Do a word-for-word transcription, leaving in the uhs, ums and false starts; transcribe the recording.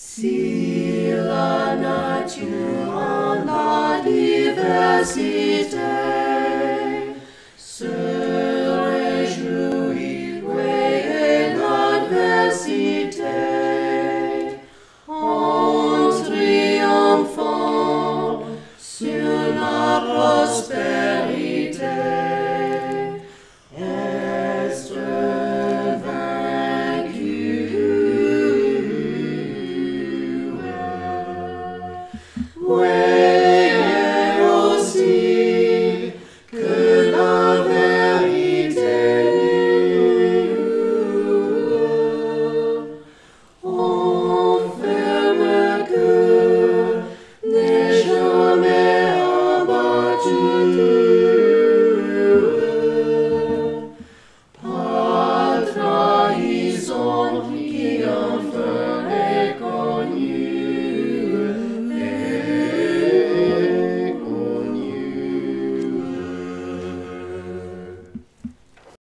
Si la nature en la diversité se réjouit et l'adversité en triomphant sur la prospérité. Est vaincue. When